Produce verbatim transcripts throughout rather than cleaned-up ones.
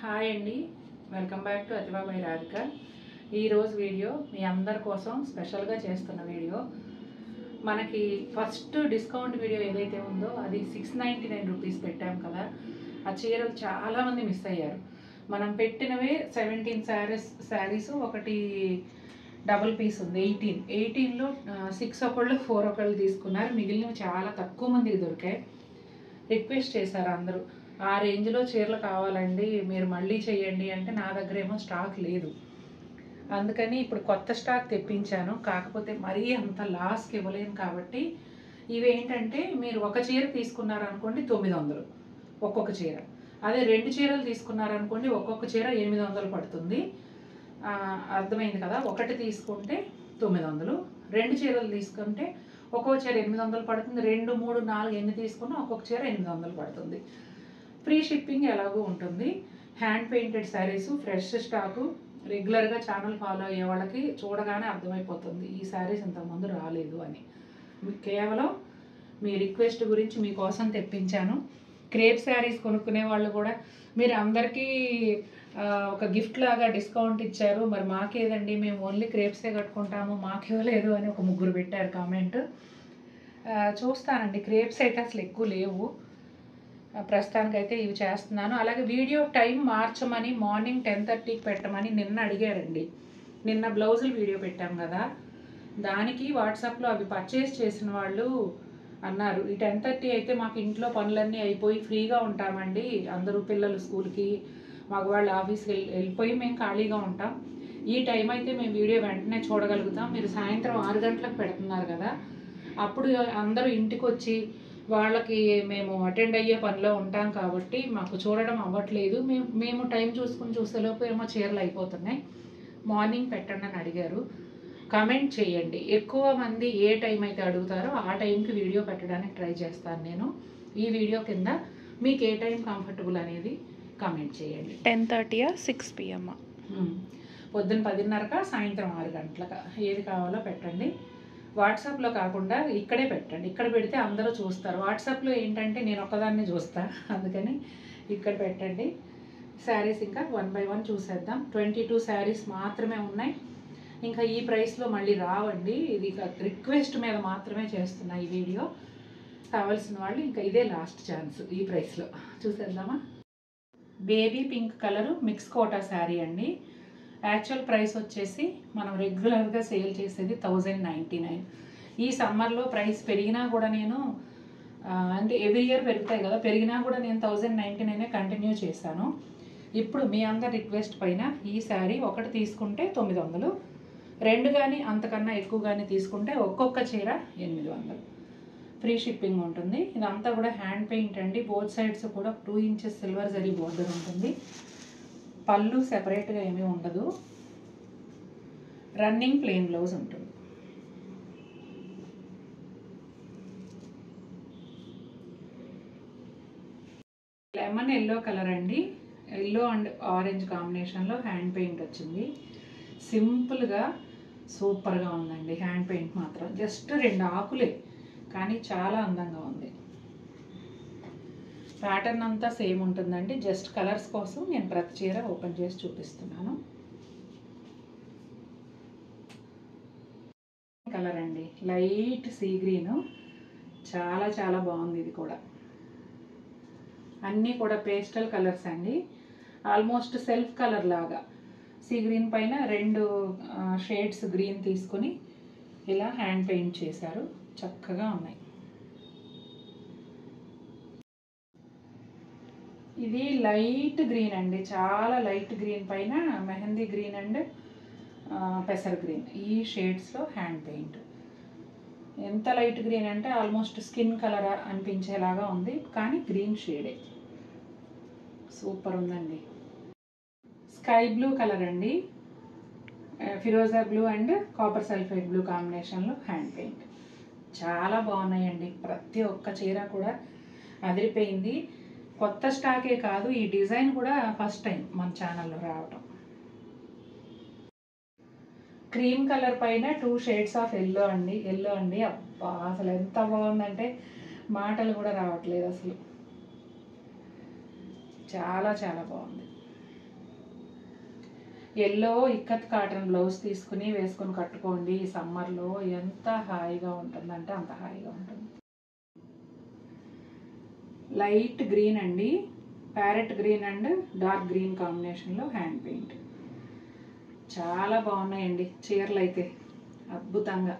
Hi అండి, welcome back to Athiva by Radhika. ఈరోజు video మీ అందరి కోసం స్పెషల్గా చేస్తున్న వీడియో. మనకి ఫస్ట్ డిస్కౌంట్ వీడియో ఏదైతే ఉందో అది సిక్స్ నైంటీ నైన్ రూపీస్ పెట్టాం కదా. ఆ చీరలు చాలామంది మిస్ అయ్యారు. మనం పెట్టినవే సెవెంటీన్ శారీస్ శారీస్ ఒకటి డబుల్ పీస్ ఉంది. ఎయిటీన్ ఎయిటీన్లో సిక్స్ ఒకళ్ళు ఫోర్ ఒకళ్ళు తీసుకున్నారు. మిగిలినవి చాలా తక్కువ మందికి దొరికాయి. రిక్వెస్ట్ చేశారు అందరూ, ఆ రేంజ్లో చీరలు కావాలండి, మీరు మళ్ళీ చేయండి అంటే నా దగ్గర ఏమో స్టాక్ లేదు. అందుకని ఇప్పుడు కొత్త స్టాక్ తెప్పించాను. కాకపోతే మరీ అంత లాస్కి ఇవ్వలేను కాబట్టి ఇవేంటంటే మీరు ఒక చీర తీసుకున్నారనుకోండి తొమ్మిది వందలు ఒక్కొక్క చీర. అదే రెండు చీరలు తీసుకున్నారనుకోండి ఒక్కొక్క చీర ఎనిమిది వందలు పడుతుంది. అర్థమైంది కదా. ఒకటి తీసుకుంటే తొమ్మిది వందలు, రెండు చీరలు తీసుకుంటే ఒక్కొక్క చీర ఎనిమిది వందలు పడుతుంది. రెండు మూడు నాలుగు ఎన్ని తీసుకున్నా ఒక్కొక్క చీర ఎనిమిది వందలు పడుతుంది. ఫ్రీ షిప్పింగ్ ఎలాగో ఉంటుంది. Hand painted saris, fresh stock. రెగ్యులర్గా ఛానల్ ఫాలో అయ్యే వాళ్ళకి చూడగానే అర్థమైపోతుంది ఈ శారీస్ ఇంతకుముందు రాలేదు అని. కేవలం మీ రిక్వెస్ట్ గురించి మీకోసం తెప్పించాను. క్రేప్ శారీస్ కొనుక్కునే వాళ్ళు కూడా మీరు అందరికీ ఒక గిఫ్ట్ లాగా డిస్కౌంట్ ఇచ్చారు, మరి మాకేదండి, మేము ఓన్లీ క్రేప్సే కట్టుకుంటాము, మాకేవలేదు అని ఒక ముగ్గురు పెట్టారు కామెంట్. చూస్తానండి, క్రేప్స్ అయితే అసలు ఎక్కువ లేవు ప్రస్తుతానికైతే. ఇవి చేస్తున్నాను. అలాగే వీడియో టైం మార్చమని మార్నింగ్ టెన్ థర్టీకి పెట్టమని నిన్న అడిగారండి. నిన్న బ్లౌజులు వీడియో పెట్టాం కదా, దానికి వాట్సాప్లో అవి పర్చేస్ చేసిన వాళ్ళు అన్నారు, ఈ టెన్ థర్టీ అయితే మాకు ఇంట్లో పనులన్నీ అయిపోయి ఫ్రీగా ఉంటామండి, అందరూ పిల్లలు స్కూల్కి, మగవాళ్ళు ఆఫీస్కి వెళ్ళి వెళ్ళిపోయి మేము ఖాళీగా ఉంటాం, ఈ టైం అయితే మేము వీడియో వెంటనే చూడగలుగుతాం, మీరు సాయంత్రం ఆరు గంటలకు పెడుతున్నారు కదా, అప్పుడు అందరూ ఇంటికి వచ్చి వాళ్ళకి మేము అటెండ్ అయ్యే పనిలో ఉంటాం కాబట్టి మాకు చూడడం అవ్వట్లేదు, మేము మేము టైం చూసుకుని చూసేలోపు ఏమో చీరలు అయిపోతున్నాయి, మార్నింగ్ పెట్టండి అని అడిగారు. కామెంట్ చేయండి, ఎక్కువ మంది ఏ టైం అయితే అడుగుతారో ఆ టైంకి వీడియో పెట్టడానికి ట్రై చేస్తాను నేను. ఈ వీడియో కింద మీకు ఏ టైం కంఫర్టబుల్ అనేది కామెంట్ చేయండి. టెన్ థర్టీయా సిక్స్ పిఎం పొద్దున్న పదిన్నరకా సాయంత్రం ఆరు గంటలకా ఏది కావాలో పెట్టండి. వాట్సాప్లో కాకుండా ఇక్కడే పెట్టండి, ఇక్కడ పెడితే అందరూ చూస్తారు. వాట్సాప్లో ఏంటంటే నేను ఒక్కదాన్ని చూస్తా, అందుకని ఇక్కడ పెట్టండి. శారీస్ ఇంకా వన్ బై వన్ చూసేద్దాం. ట్వంటీ టూ శారీస్ మాత్రమే ఉన్నాయి, ఇంకా ఈ ప్రైస్లో మళ్ళీ రావండి. ఇది రిక్వెస్ట్ మీద మాత్రమే చేస్తున్నా ఈ వీడియో. కావాల్సిన వాళ్ళు ఇంకా ఇదే లాస్ట్ ఛాన్స్ ఈ ప్రైస్లో. చూసేద్దామా. Baby pink colour mix Kota sari అండి. యాక్చువల్ ప్రైస్ వచ్చేసి మనం రెగ్యులర్గా సేల్ చేసేది థౌజండ్ నైంటీ నైన్. ఈ సమ్మర్లో ప్రైస్ పెరిగినా కూడా నేను అంటే ఎవ్రీ ఇయర్ పెరుగుతాయి కదా, పెరిగినా కూడా నేను థౌజండ్ నైంటీ నైనే కంటిన్యూ చేశాను. ఇప్పుడు మీ అందరి రిక్వెస్ట్ పైన ఈ శారీ ఒకటి తీసుకుంటే తొమ్మిది వందలు, రెండు కానీ అంతకన్నా ఎక్కువ కానీ తీసుకుంటే ఒక్కొక్క చీర ఎనిమిది వందలు. ఫ్రీ షిప్పింగ్ ఉంటుంది. ఇదంతా కూడా హ్యాండ్ పెయింట్ అండి. బోత్ సైడ్స్ కూడా two inches silver zari border ఉంటుంది. పళ్ళు సెపరేట్గా ఏమీ ఉండదు. రన్నింగ్ ప్లెయిన్ బ్లౌజ్ ఉంటుంది. లెమన్ ఎల్లో కలర్ అండి. ఎల్లో అండ్ ఆరెంజ్ కాంబినేషన్లో హ్యాండ్ పెయింట్ వచ్చింది. సింపుల్గా సూపర్గా ఉందండి. హ్యాండ్ పెయింట్ మాత్రం జస్ట్ రెండు ఆకులే కానీ చాలా అందంగా ఉంది. ప్యాటర్న్ అంతా సేమ్ ఉంటుందండి. జస్ట్ కలర్స్ కోసం నేను ప్రతి చీర ఓపెన్ చేసి చూపిస్తున్నాను. కలర్ అండి, లైట్ సీ గ్రీన్, చాలా చాలా బాగుంది. ఇది కూడా అన్నీ కూడా పేస్టల్ కలర్స్ అండి. ఆల్మోస్ట్ సెల్ఫ్ కలర్ లాగా సీ గ్రీన్ పైన రెండు షేడ్స్ గ్రీన్ తీసుకొని ఇలా హ్యాండ్ పెయింట్ చేశారు. చక్కగా ఉన్నాయి. ఇది లైట్ గ్రీన్ అండి, చాలా లైట్ గ్రీన్ పైన మెహందీ గ్రీన్ అండ్ పెసర్ గ్రీన్, ఈ షేడ్స్లో హ్యాండ్ పెయింట్. ఎంత లైట్ గ్రీన్ అంటే ఆల్మోస్ట్ స్కిన్ కలర్ అనిపించేలాగా ఉంది, కానీ గ్రీన్ షేడే. సూపర్ ఉందండి. స్కై బ్లూ కలర్ అండి, ఫిరోజా blue and copper sulphate blue కాంబినేషన్లో హ్యాండ్ పెయింట్. చాలా బాగున్నాయండి. ప్రతి ఒక్క చీర కూడా అదిరిపోయింది. కొత్త స్టాకే కాదు, ఈ డిజైన్ కూడా ఫస్ట్ టైం మన ఛానల్లో రావటం. క్రీమ్ కలర్ పైన టూ షేడ్స్ ఆఫ్ ఎల్లో అండి. ఎల్లో అండి, అబ్బా అసలు ఎంత బాగుందంటే మాటలు కూడా రావట్లేదు అసలు. చాలా చాలా బాగుంది. ఎల్లో ఇక్కత్ కాటన్ బ్లౌజ్ తీసుకుని వేసుకొని కట్టుకోండి. ఈ సమ్మర్లో ఎంత హాయిగా ఉంటుందంటే అంత హాయిగా ఉంటుంది. లైట్ గ్రీన్ అండి, parrot green and dark green కాంబినేషన్లో హ్యాండ్ పెయింట్. చాలా బాగున్నాయండి చీరలు అయితే, అద్భుతంగా.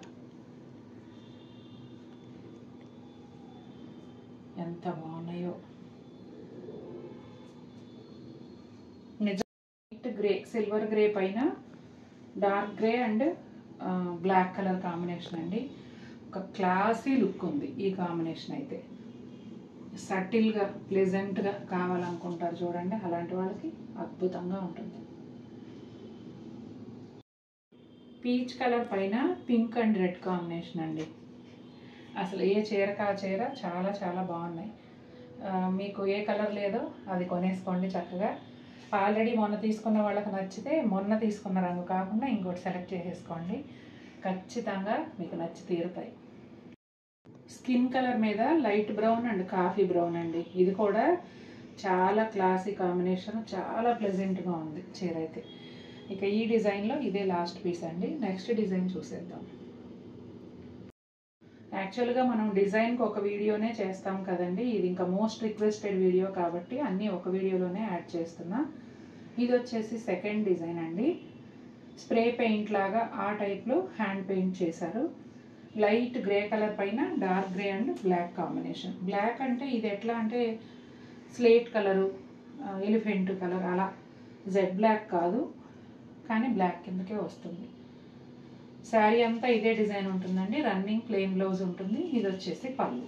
ఎంత బాగున్నాయో నిజం. లైట్ గ్రే, సిల్వర్ గ్రే పైన dark grey and black colour combination అండి. ఒక క్లాసీ లుక్ ఉంది ఈ కాంబినేషన్ అయితే. సటిల్గా ప్లెజెంట్గా కావాలనుకుంటారు చూడండి, అలాంటి వాళ్ళకి అద్భుతంగా ఉంటుంది. పీచ్ కలర్ పైన పింక్ అండ్ రెడ్ కాంబినేషన్ అండి. అసలు ఏ చీరకా చీర చాలా చాలా బాగున్నాయి. మీకు ఏ కలర్ లేదో అది కొనేసుకోండి చక్కగా. ఆల్రెడీ మొన్న తీసుకున్న వాళ్ళకి నచ్చితే మొన్న తీసుకున్న రంగు కాకుండా ఇంకోటి సెలెక్ట్ చేసేసుకోండి, ఖచ్చితంగా మీకు నచ్చి తీరుతాయి. స్కిన్ కలర్ మీద light brown and coffee brown అండి. ఇది కూడా చాలా క్లాసీ కాంబినేషన్, చాలా ప్లెజెంట్గా ఉంది చీర అయితే. ఇక ఈ డిజైన్లో ఇదే లాస్ట్ పీస్ అండి. నెక్స్ట్ డిజైన్ చూసేద్దాం. యాక్చువల్గా మనం డిజైన్కి ఒక వీడియోనే చేస్తాం కదండి, ఇది ఇంకా మోస్ట్ రిక్వెస్టెడ్ వీడియో కాబట్టి అన్నీ ఒక వీడియోలోనే యాడ్ చేస్తున్నా. ఇది వచ్చేసి సెకండ్ డిజైన్ అండి. స్ప్రే పెయింట్ లాగా ఆ టైప్లో హ్యాండ్ పెయింట్ చేశారు. లైట్ గ్రే కలర్ పైన dark grey and black combination. Black అంటే ఇది ఎట్లా అంటే స్లేట్ కలరు, ఎలిఫెంట్ కలర్ అలా, జెడ్ బ్లాక్ కాదు కానీ బ్లాక్ కిందకే వస్తుంది. శారీ అంతా ఇదే డిజైన్ ఉంటుందండి. రన్నింగ్ ప్లెయిన్ బ్లౌజ్ ఉంటుంది. ఇది వచ్చేసి పళ్ళు.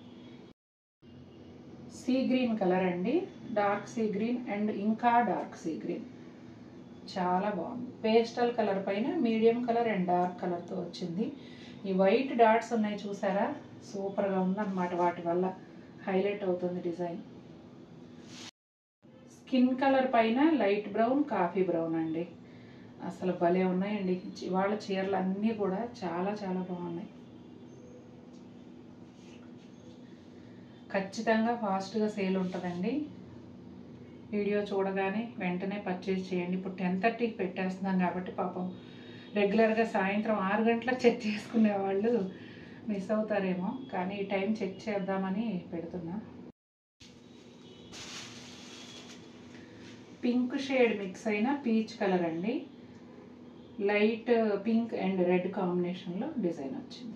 సీ గ్రీన్ కలర్ అండి, డార్క్ సీ గ్రీన్ అండ్ ఇంకా డార్క్ సీ గ్రీన్. చాలా బాగుంది. పేస్టల్ కలర్ పైన మీడియం కలర్ అండ్ డార్క్ కలర్తో వచ్చింది. ఈ వైట్ డాట్స్ ఉన్నాయి చూసారా, సూపర్గా ఉందన్నమాట. వాటి వల్ల హైలైట్ అవుతుంది డిజైన్. స్కిన్ కలర్ పైన లైట్ బ్రౌన్, కాఫీ బ్రౌన్ అండి. అసలు భలే ఉన్నాయండి వాళ్ళ చీరలు అన్నీ కూడా, చాలా చాలా బాగున్నాయి. ఖచ్చితంగా ఫాస్ట్గా సేల్ ఉంటుందండి. వీడియో చూడగానే వెంటనే పర్చేజ్ చేయండి. ఇప్పుడు టెన్ థర్టీకి పెట్టేస్తున్నాం కాబట్టి పాపం రెగ్యులర్గా సాయంత్రం ఆరు గంటలకు చెక్ చేసుకునే వాళ్ళు మిస్ అవుతారేమో, కానీ ఈ టైం చెక్ చేద్దామని పెడుతున్నా. పింక్ షేడ్ మిక్స్ అయిన పీచ్ కలర్ అండి. లైట్ పింక్ అండ్ రెడ్ కాంబినేషన్లో డిజైన్ వచ్చింది.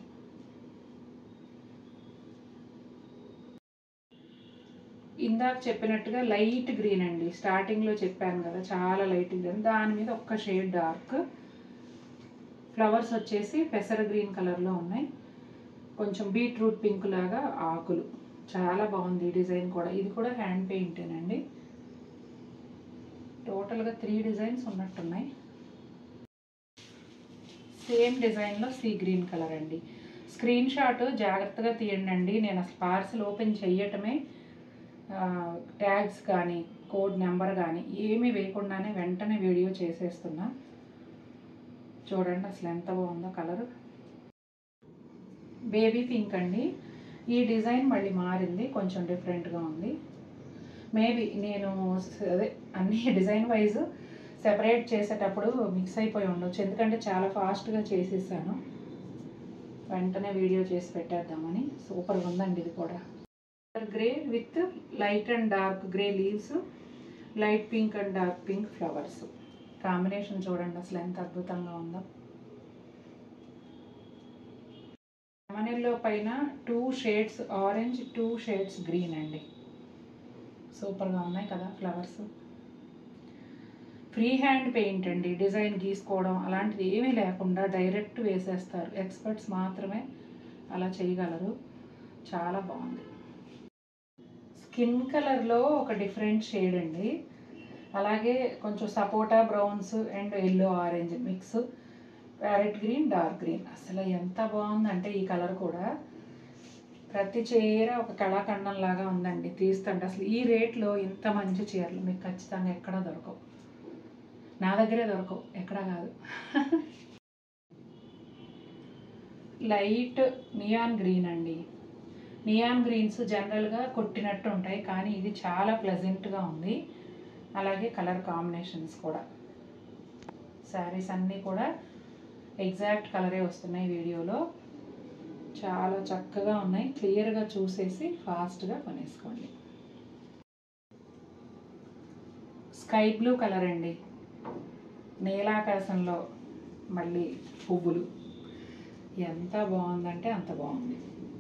ఇందాక చెప్పినట్టుగా లైట్ గ్రీన్ అండి. స్టార్టింగ్లో చెప్పాను కదా చాలా లైట్ గ్రీన్, దాని మీద ఒక్క షేడ్ డార్క్. ఫ్లవర్స్ వచ్చేసి పెసర గ్రీన్ కలర్లో ఉన్నాయి. కొంచెం బీట్రూట్ పింక్ లాగా ఆకులు. చాలా బాగుంది ఈ డిజైన్ కూడా. ఇది కూడా హ్యాండ్ పెయింటేనండి. టోటల్గా త్రీ డిజైన్స్ ఉన్నట్టున్నాయి. సేమ్ డిజైన్లో సీ గ్రీన్ కలర్ అండి. స్క్రీన్ షాట్ జాగ్రత్తగా తీయండి అండి. నేను అసలు పార్సిల్ ఓపెన్ చెయ్యటమే, ట్యాగ్స్ కానీ కోడ్ నెంబర్ కానీ ఏమీ వేయకుండానే వెంటనే వీడియో చేసేస్తున్నా. చూడండి అసలు ఎంత బాగుందో కలర్. బేబీ పింక్ అండి. ఈ డిజైన్ మళ్ళీ మారింది, కొంచెం డిఫరెంట్గా ఉంది. మేబీ నేను అదే అన్ని డిజైన్ వైజ్ సెపరేట్ చేసేటప్పుడు మిక్స్ అయిపోయి ఉండొచ్చు, ఎందుకంటే చాలా ఫాస్ట్గా చేసేసాను. వెంటనే వీడియో చేసి పెట్టేద్దామని. సూపర్గా ఉందండి ఇది కూడా. Grey with light and dark grey leaves, light pink and dark pink flowers combination చూడండి అసలు ఎంత అద్భుతంగా ఉందో. లెమన్ పైన two shades orange, two shades green అండి. సూపర్గా ఉన్నాయి కదా ఫ్లవర్స్. ఫ్రీ హ్యాండ్ పెయింట్ అండి. డిజైన్ గీసుకోవడం అలాంటిది ఏమీ లేకుండా డైరెక్ట్ వేసేస్తారు. ఎక్స్పర్ట్స్ మాత్రమే అలా చేయగలరు. చాలా బాగుంది. స్కిన్ కలర్లో ఒక డిఫరెంట్ షేడ్ అండి. అలాగే కొంచెం సపోటా browns and yellow orange mix, parrot green, dark green. అసలు ఎంత బాగుందంటే ఈ కలర్ కూడా ప్రతి చీర ఒక కళాఖండం లాగా ఉందండి. తీస్తుంటే అసలు ఈ రేట్లో ఇంత మంచి చీరలు మీకు ఖచ్చితంగా ఎక్కడా దొరకవు. నా దగ్గరే దొరకవు, ఎక్కడా కాదు. లైట్ నియాన్ గ్రీన్ అండి. నియాన్ గ్రీన్స్ జనరల్గా కొట్టినట్టు ఉంటాయి, కానీ ఇది చాలా ప్లెజెంట్గా ఉంది. అలాగే కలర్ కాంబినేషన్స్ కూడా శారీస్ అన్నీ కూడా ఎగ్జాక్ట్ కలరే వస్తున్నాయి వీడియోలో. చాలా చక్కగా ఉన్నాయి. క్లియర్గా చూసేసి ఫాస్ట్గా కొనేసుకోండి. స్కై బ్లూ కలర్ అండి, నీలాకాశంలో మళ్ళీ పువ్వులు. ఎంత బాగుందంటే అంత బాగుంది.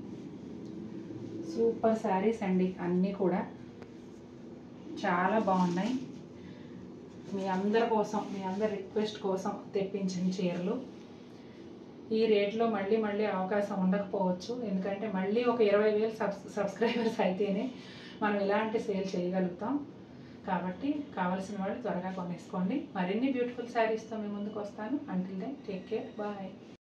సూపర్ శారీస్ అండి, అన్నీ కూడా చాలా బాగున్నాయి. మీ అందరి కోసం, మీ అందరి రిక్వెస్ట్ కోసం తెప్పించిన చీరలు. ఈ రేట్లో మళ్ళీ మళ్ళీ అవకాశం ఉండకపోవచ్చు, ఎందుకంటే మళ్ళీ ఒక ఇరవై వేలు సబ్ సబ్స్క్రైబర్స్ అయితేనే మనం ఇలాంటి సేల్ చేయగలుగుతాం. కాబట్టి కావాల్సిన వాళ్ళు త్వరగా కొనేసుకోండి. మరిన్ని బ్యూటిఫుల్ శారీస్తో మీ ముందుకు వస్తాను. Until then take care, bye.